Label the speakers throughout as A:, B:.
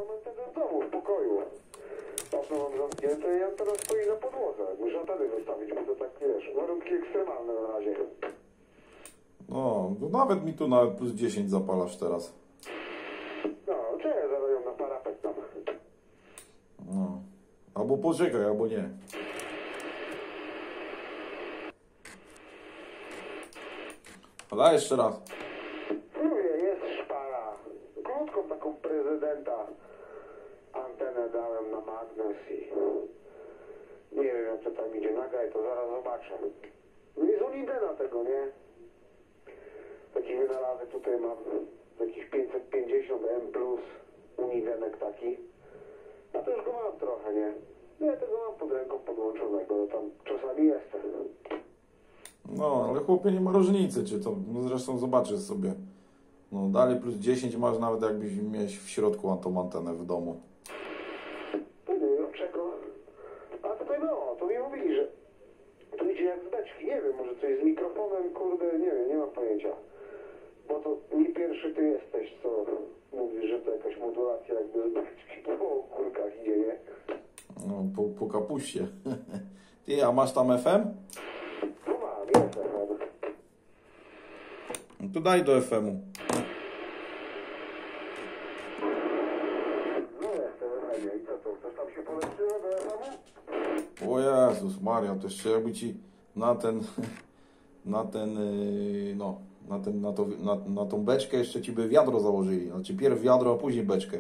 A: Mam wtedy w domu, w pokoju. Okno mam zamknięte i on teraz stoi na podłodze. Muszę anteny wystawić, bo to tak, wiesz, warunki ekstremalne na razie.
B: No, nawet mi tu nawet plus 10 zapalasz teraz.
A: No, czekaj, zaraz ją na parapet tam.
B: No. Albo poczekaj, albo nie. Daj jeszcze raz.
A: Mówię, jest szpara. Krótką taką prezydenta. Antenę dałem na magnes i... Nie wiem, jak to tam idzie. Nagraj, to zaraz zobaczę. No i z Unidena tego, nie? Taki wynalazek tutaj mam. Jakiś 550 M+. Unidenek taki. A to już go mam trochę, nie? Ja tego mam pod ręką podłączonego. No tam czasami jestem.
B: No, ale chłopie, nie ma różnicy, czy to, no zresztą zobaczysz sobie. No, dalej plus 10 masz, nawet jakbyś mieć w środku tą antenę w domu.
A: To nie wiem czego. A tutaj no, to mi mówili, że tu idzie jak z beczki. Nie wiem, może coś z mikrofonem, kurde, nie wiem, nie mam pojęcia. Bo to nie pierwszy ty jesteś, co mówisz, że to jakaś modulacja jakby z beczki. Po kurkach idzie, nie?
B: No, po kapuście. Ty, a masz tam FM?
A: No mam, jest FM.
B: No to daj do FM-u.
A: No jestem w FM-ie i co to? Coś tam się polepszyło do FM-u?
B: O Jezus Maria, to jeszcze jakby ci na ten, no, na tą beczkę jeszcze ci by wiadro założyli. Znaczy pierw wiadro, a później beczkę.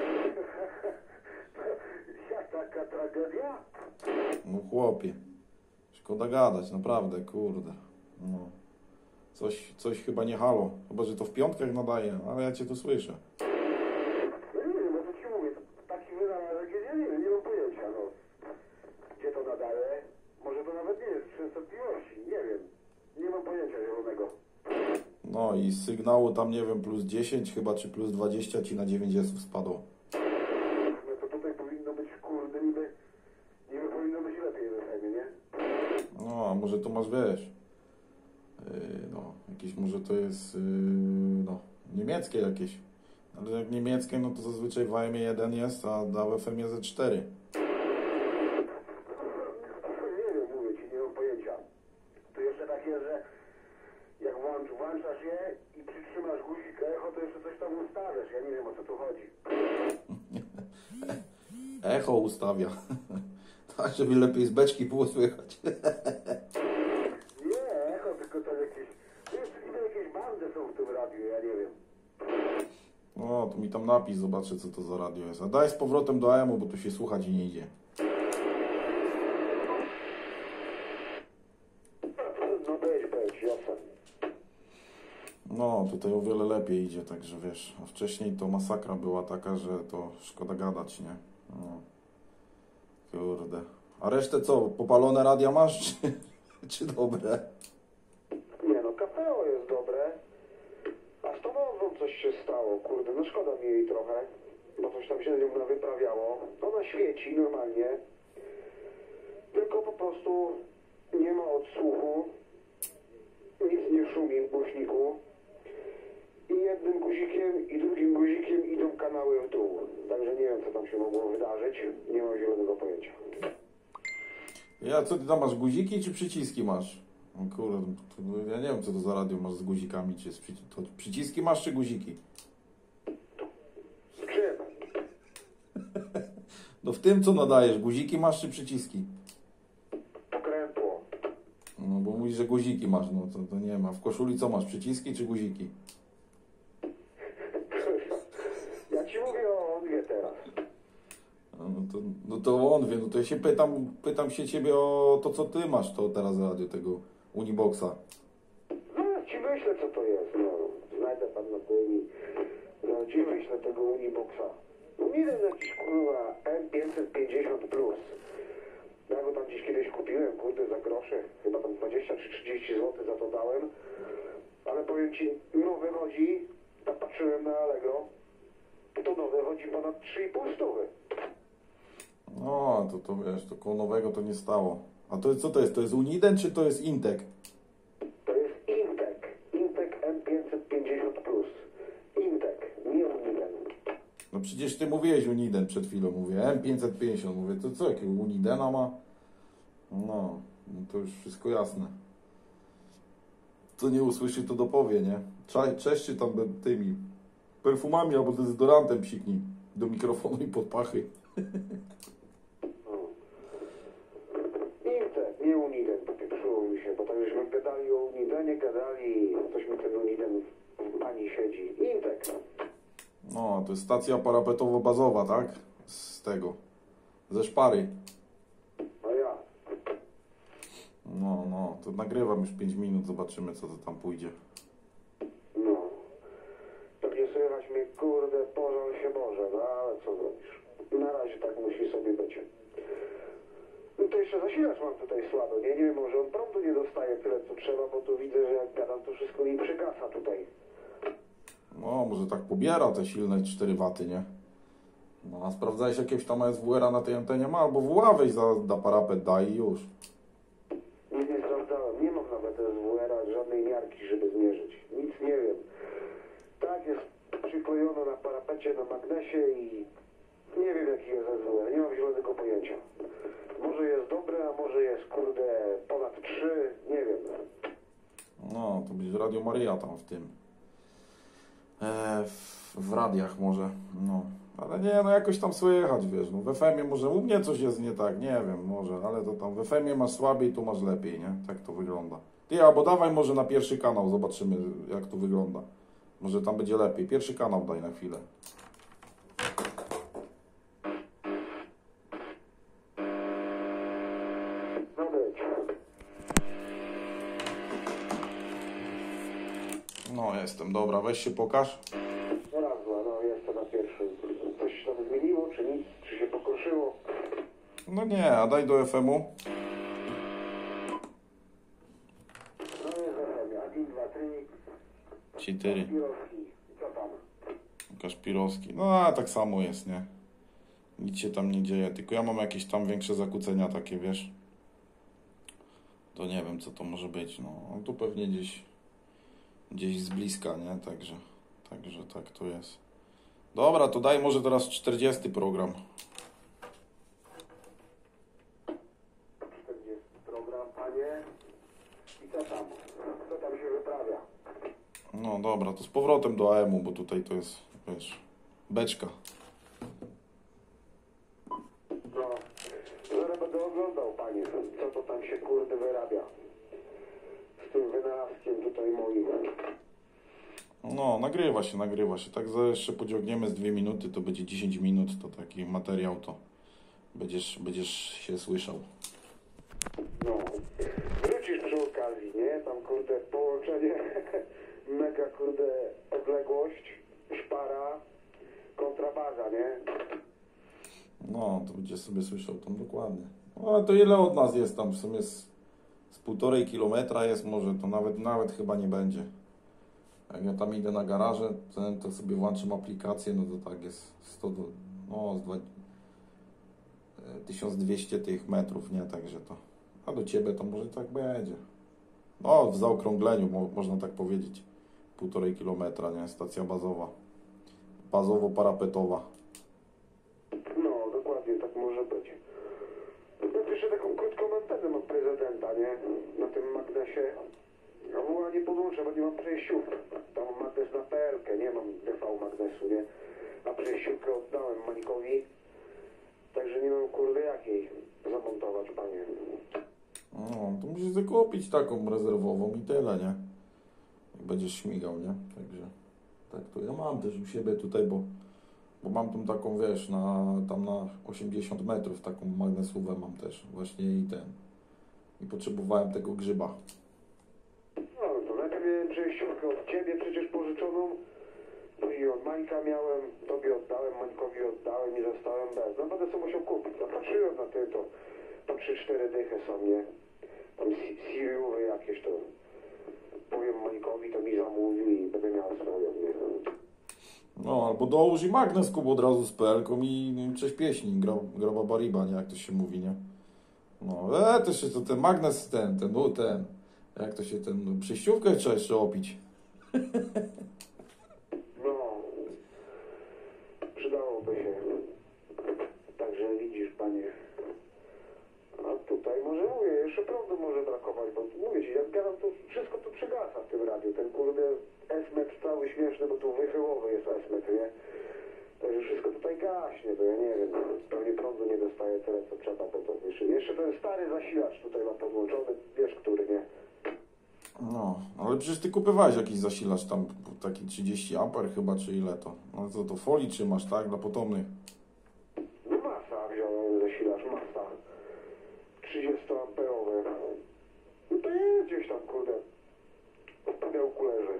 A: Jak taka tragedia?
B: No chłopie, szkoda gadać, naprawdę, kurde. No. Coś chyba nie halo. Chyba, że to w piątkach nadaje, ale ja cię tu słyszę.
A: No nie wiem, bo to ci mówię, to taki wynalazek jest, ja nie wiem, nie mam pojęcia, no. Gdzie to nadaje? Może to nawet nie jest częstotliwości, nie wiem. Nie mam pojęcia zielonego.
B: No i z sygnału tam, nie wiem, plus 10 chyba, czy plus 20 ci na 90 spadło.
A: No to tutaj powinno być, kurde, niby powinno być lepiej w FM-ie, nie?
B: No, a może to masz, wiesz, no, jakieś może to jest, no, niemieckie jakieś. Ale jak niemieckie, no to zazwyczaj w AM 1 jest, a w FM ze 4.
A: Nie wiem, mówię ci, nie mam pojęcia. To jeszcze tak jest, że jak włączasz je i przytrzymasz guzik echo, to jeszcze coś tam ustawiasz. Ja nie wiem, o co tu chodzi.
B: Echo ustawia. Tak, żeby lepiej z beczki było słychać.
A: Nie, echo, tylko to jakieś... Wiesz, to jakieś bandy są w tym radiu, ja nie wiem.
B: No, to mi tam napis, zobaczę co to za radio jest. A daj z powrotem do AM-u, bo tu się słuchać i nie idzie.
A: No weź, jasne.
B: No, tutaj o wiele lepiej idzie, także wiesz. A wcześniej to masakra była taka, że to szkoda gadać, nie? No. Kurde. A resztę co? Popalone radia masz, czy dobre?
A: Nie no, KPO jest dobre. A z tą Ową coś się stało, kurde, no szkoda mi jej trochę. Bo coś tam się z nią wyprawiało. Ona świeci normalnie. Tylko po prostu nie ma odsłuchu. Nic nie szumi w głośniku. I jednym guzikiem i drugim guzikiem idą kanały w dół. Także nie wiem, co tam się mogło wydarzyć. Nie mam zielonego pojęcia.
B: Ja, co ty tam masz, guziki czy przyciski masz? O kurde, ja nie wiem co to za radio masz z guzikami, czy to przyciski masz czy guziki?
A: Z czym?
B: No w tym co nadajesz, guziki masz czy przyciski?
A: Pokrętło.
B: No bo mówisz, że guziki masz, no to nie ma. W koszuli co masz, przyciski czy guziki?
A: Ja ci mówię o Onwie teraz.
B: No to on wie, no to ja się pytam się ciebie o to, co ty masz, to teraz radio tego Uniboxa.
A: No ja ci myślę, co to jest. No, znajdę tam na tym i no, ci myślę tego Uniboxa. Uniden jakiś kurwa M550 plus. Ja go tam gdzieś kiedyś kupiłem, kurde, za grosze. Chyba tam 20 czy 30 zł za to dałem. Ale powiem ci, nowy chodzi, tak patrzyłem na Allegro, to nowy chodzi ponad 3,5 stówy.
B: No, to wiesz, to koło nowego to nie stało. A to co to jest? To jest Uniden czy to jest Intek?
A: To jest Intek M550 plus. Intek, nie Uniden.
B: No przecież przecież ty mówiłeś Uniden przed chwilą, mówię, M550, mówię, to co, jakiego Unidena ma? No, to już wszystko jasne. Co nie usłyszy, to dopowie, nie? Czeszczy tam tymi perfumami albo dezodorantem psiknij do mikrofonu i pod pachy.
A: Intek, nie Uniden, popieprzyło mi się, bo tak żeśmy gadali o Unidenie, gadali, coś mi ten Uniden w pani siedzi. Intek.
B: No, to jest stacja parapetowo-bazowa, tak? Z tego, ze Szpary.
A: A ja.
B: No, to nagrywam już 5 minut, zobaczymy co to tam pójdzie.
A: No. Pewnie słychać mnie, kurde, pożal się Boże, no ale co zrobisz? Na razie tak musi sobie być. No to jeszcze zasilacz mam tutaj słabo, nie? Nie wiem, może on prądu nie dostaje tyle co trzeba, bo tu widzę, że jak gadam, to wszystko mi przygasa tutaj.
B: No, może tak pobiera te silne 4 waty, nie? No, a sprawdzałeś jakiegoś tam SWR-a na tej antenie? Ma, albo WA weź za parapet daj i już.
A: Nie sprawdzałem, nie mam nawet SWR-a, żadnej miarki, żeby zmierzyć. Nic nie wiem. Tak, jest przyklejone na parapecie, na magnesie i nie wiem jaki jest SWR, nie mam zielonego pojęcia. Może jest dobre, a może jest, kurde, ponad 3, nie wiem.
B: No, to będzie Radio Maryja tam w tym. W radiach może, no. Ale nie, no jakoś tam słychać, wiesz, no w FM-ie może u mnie coś jest nie tak, nie wiem, może, ale to tam w FM-ie masz słabiej, tu masz lepiej, nie? Tak to wygląda. Ty, albo dawaj może na pierwszy kanał, zobaczymy jak to wygląda. Może tam będzie lepiej. Pierwszy kanał daj na chwilę.
A: No być.
B: No, jestem, dobra, weź się pokaż.
A: No raz, dwa, no jestem na pierwszym. Coś się tam zmieniło, czy nic? Czy się pokruszyło?
B: No nie, a daj do FM-u.
A: No jest FM, 1, 2, 3.
B: 4.
A: Pirowski, co tam?
B: Kaszpirowski. No, a tak samo jest, nie? Nic się tam nie dzieje, tylko ja mam jakieś tam większe zakłócenia takie, wiesz. To nie wiem, co to może być, no. Tu pewnie gdzieś z bliska, nie? Także tak to jest. Dobra, to daj może teraz 40 program.
A: 40 program, panie. I co tam? Co tam się wyprawia?
B: No dobra, to z powrotem do AM-u, bo tutaj to jest, wiesz, beczka.
A: No, zaraz będę oglądał, panie, co to tam się, kurde, wyrabia. Z tym wynalazkiem tutaj moim.
B: No, nagrywa się. Tak za jeszcze pociągniemy z 2 minuty, to będzie 10 minut, to taki materiał, to będziesz się słyszał.
A: No, wrócisz przy okazji, nie? Tam, kurde, połączenie, mega, kurde, odległość, szpara, kontrabaza, nie?
B: No, to będzie sobie słyszał tam dokładnie. No, ale to ile od nas jest tam? W sumie z 1,5 kilometra jest, może to nawet chyba nie będzie. Jak ja tam idę na garaże, to sobie włączam aplikację, no to tak jest 1200 tych metrów, nie? Także to. A do ciebie to może tak będzie. No, w zaokrągleniu, można tak powiedzieć. 1,5 kilometra, nie? Stacja bazowa. Bazowo-parapetowa.
A: No, dokładnie, tak może być. No, jeszcze taką krótką antenę mam prezydenta, nie? Na tym magnesie. A była nie podłączę, bo nie mam przejściówki. Tam mam magnes na PL-kę, nie mam DV magnesu, nie? A przejściówkę oddałem Manikowi. Także nie mam, kurde, jakiej zamontować, panie.
B: No, to musisz zakupić taką rezerwową i tyle, nie? Jak będziesz śmigał, nie? Także tak to ja mam też u siebie tutaj, bo mam tą taką, wiesz, tam na 80 metrów taką magnesówę mam też właśnie i potrzebowałem tego grzyba.
A: No, to najpierw miałem przejściówkę od ciebie przecież pożyczoną. Później od Mańka miałem, tobie oddałem, Mańkowi oddałem i zostałem bez. No będę sobie musiał kupić. No patrzyłem na ty, to 3-4 dychy są, nie? Tam Siriuwy jakieś to. Powiem Mańkowi, to mi zamówił i będę miał swoją, nie?
B: No, albo dołóż i magnes kup od razu z PL-ką i cześć pieśni, groba bariba, nie? Jak to się mówi, nie? No, też jest to ten magnes, ten, jak to się, przejściówkę trzeba jeszcze opić.
A: No, przydałoby gasa w tym radiu. Ten kurde S-metr cały śmieszny, bo tu wychyłowy jest S-metr, nie? Także wszystko tutaj gaśnie, to ja nie wiem. Pewnie prądu nie dostaje tyle, co trzeba, bo to jeszcze ten stary zasilacz tutaj ma podłączony, wiesz, który, nie?
B: No, ale przecież ty kupywałeś jakiś zasilacz tam, taki 30 amper chyba, czy ile to? No co to, folii trzymasz, tak? Dla potomnych.
A: No masa wziąłem zasilacz, masa. 30-amperowy. No to jest gdzieś tam, kurde, w pudełku leży.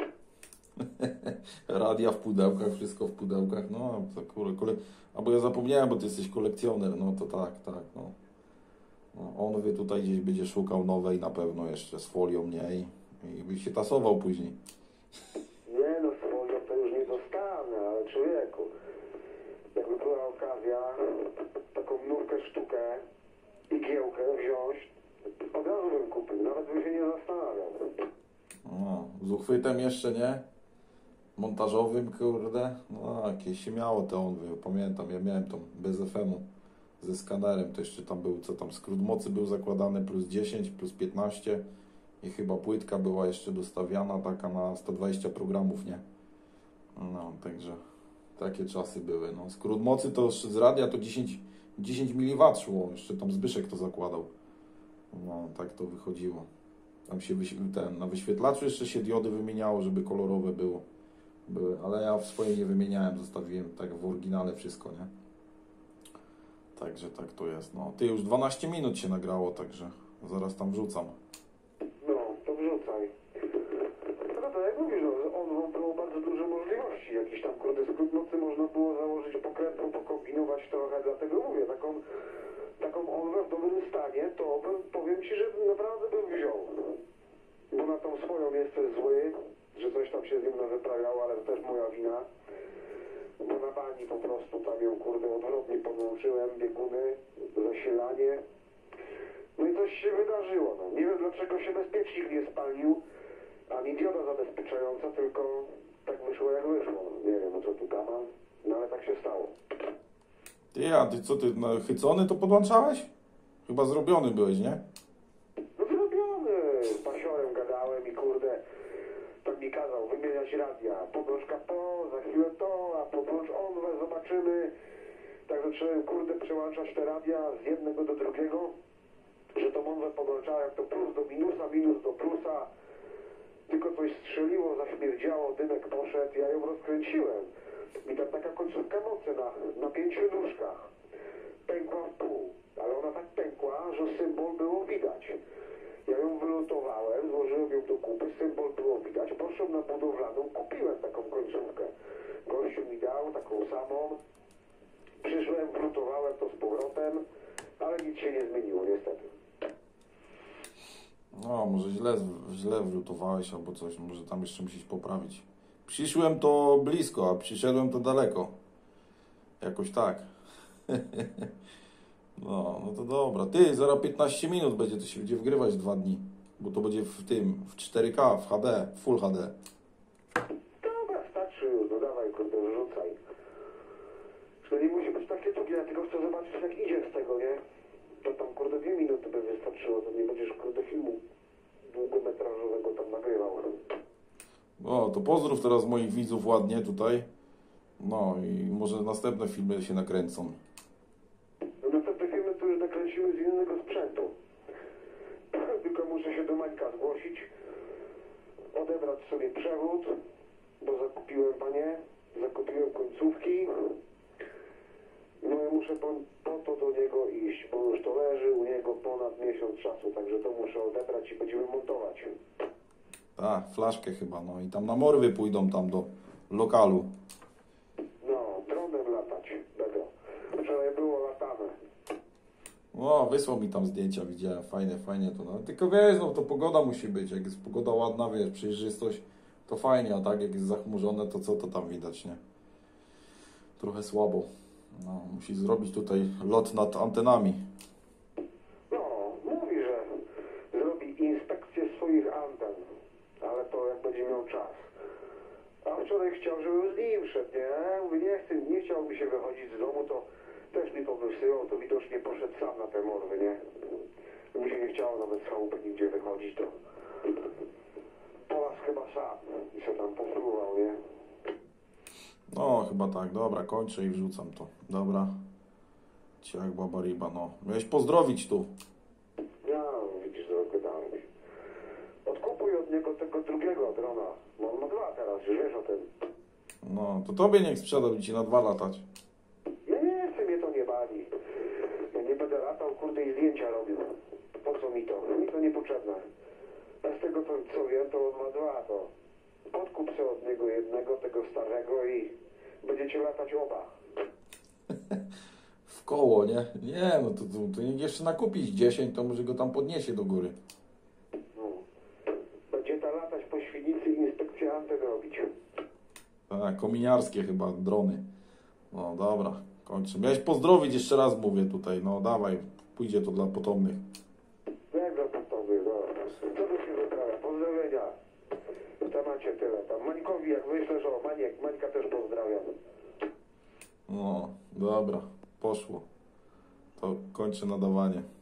B: Radia w pudełkach, wszystko w pudełkach, no to kurde, albo ja zapomniałem, bo ty jesteś kolekcjoner, no to tak, no. No, on wie tutaj gdzieś będzie szukał nowej na pewno jeszcze z folią, nie? I by się tasował później.
A: Nie no, z folią to już nie dostanę, ale człowieku, jakby była okazja taką nówkę, sztukę, igiełkę wziąć, od razu bym kupił, nawet bym się nie zastanawiał.
B: No, z uchwytem jeszcze, nie? Montażowym, kurde. No, jakieś się miało te onwy, pamiętam, ja miałem tą bez FM-u ze skanerem, to jeszcze tam był, co tam, skrót mocy był zakładany plus 10, plus 15 i chyba płytka była jeszcze dostawiana taka na 120 programów, nie? No, także takie czasy były, no. Skrót mocy to jeszcze z radia to 10 mW szło, jeszcze tam Zbyszek to zakładał. No, tak to wychodziło. Tam się na wyświetlaczu jeszcze się diody wymieniało, żeby kolorowe były, ale ja w swojej nie wymieniałem, zostawiłem tak w oryginale wszystko, nie? Także tak to jest, no. Ty już 12 minut się nagrało, także zaraz tam wrzucam.
A: No, to wrzucaj. No to jak mówisz, no, on było bardzo duże możliwości, jakiś tam kurde skrót mocy można było założyć pokrętną, pokombinować trochę, dlatego mówię, taką onwę w dobrym stanie, to powiem Ci, że naprawdę bym wziął. Bo na tą swoją jestem zły, że coś tam się z nią wyprawiało, ale to też moja wina. Bo na bani po prostu tam ją kurde odwrotnie podłączyłem, bieguny, zasilanie. No i coś się wydarzyło. No. Nie wiem dlaczego się bezpiecznik nie spalił, ani dioda zabezpieczająca, tylko tak wyszło jak wyszło. No. Nie wiem o co tu gama, no ale tak się stało.
B: Ty co ty, chycony to podłączałeś? Chyba zrobiony byłeś, nie?
A: No zrobiony, z pasiorem gadałem i kurde, tam mi kazał wymieniać radia. Podłącz kapo, za chwilę to, a podłącz onwę, zobaczymy. Tak zacząłem kurde przełączać te radia z jednego do drugiego, że tą onwę podłączałem to plus do minusa, minus do plusa. Tylko coś strzeliło, zaśmierdziało, dymek poszedł, ja ją rozkręciłem. I tam taka końcówka mocy na 5 nóżkach pękła w pół, ale ona tak pękła, że symbol było widać. Ja ją wylutowałem, złożyłem ją do kupy, symbol było widać, poszłem na budowlaną, kupiłem taką końcówkę. Gościu mi dał taką samą, przyszłem, wlutowałem to z powrotem, ale nic się nie zmieniło niestety.
B: No, może źle wlutowałeś albo coś, może tam jeszcze musisz poprawić. Przyszłem to blisko, a przyszedłem to daleko. Jakoś tak. No to dobra. Ty, zaraz 15 minut będzie, to się będzie wgrywać 2 dni. Bo to będzie w 4K, w HD, Full HD.
A: Dobra, starczy już, no dawaj, kurde, wrzucaj. To nie musi być takie długie, ja tylko chcę zobaczyć jak idzie z tego, nie? To tam, kurde, 2 minuty by wystarczyło, to nie będziesz, kurde, filmu długometrażowego tam nagrywał.
B: O, to pozdrów teraz moich widzów ładnie tutaj. No i może następne filmy się nakręcą.
A: No następne filmy to już nakręcimy z innego sprzętu. Tylko muszę się do Mańka zgłosić, odebrać sobie przewód, bo zakupiłem końcówki. No i muszę po to do niego iść, bo już to leży u niego ponad miesiąc czasu, także to muszę odebrać i będziemy montować.
B: Tak, flaszkę chyba, no i tam na morwy pójdą tam do lokalu.
A: No, dronem latać będę. Wczoraj było latane.
B: No, wysłał mi tam zdjęcia, widziałem, fajnie to. No. Tylko wiesz, no to pogoda musi być, jak jest pogoda ładna, wiesz, przejrzystość, to fajnie, a tak jak jest zachmurzone, to co to tam widać, nie? Trochę słabo. No, musi zrobić tutaj lot nad antenami.
A: No, mówi, że zrobi inspekcję swoich anten, ale to jak będzie miał czas. A wczoraj chciał, żebym z nim szedł, nie? Mówię, nie chciał mi się wychodzić z domu, to też mi powysyłał, to widocznie poszedł sam na te morwy, nie? Mi się nie chciało nawet z chałupy nigdzie wychodzić, to po nas chyba sam i się tam posłuchał, nie?
B: No, chyba tak. Dobra, kończę i wrzucam to. Dobra. Ciach, baba ryba, no. Miałeś pozdrowić tu.
A: Ja, widzisz, dogadałem się. Odkupuj od niego tego drugiego drona, bo on ma 2 teraz, już wiesz o tym.
B: No, to tobie niech sprzedał i ci na 2 latać.
A: Ja nie chcę, mnie to nie bawi. Ja nie będę latał, kurde, i zdjęcia robił. Po co mi to? Mi to niepotrzebne. A z tego, co wiem, to on ma 2, to podkup sobie od niego jednego, tego starego i będziecie latać oba.
B: W koło, nie? Nie, no to niech jeszcze nakupić 10, to może go tam podniesie do góry.
A: No. Będzie ta latać po Świnicy i inspekcję anten robić.
B: Tak, kominiarskie chyba drony. No dobra, kończę. Miałeś pozdrowić, jeszcze raz mówię tutaj. No dawaj, pójdzie to dla potomnych.
A: Jak do potowy, no. Co tu się wyprawia? Pozdrowienia. W temacie tyle. Tam Mańkowi, jak wyślesz, o, Mańka też pozdrawiam.
B: No, dobra, poszło. To kończę nadawanie.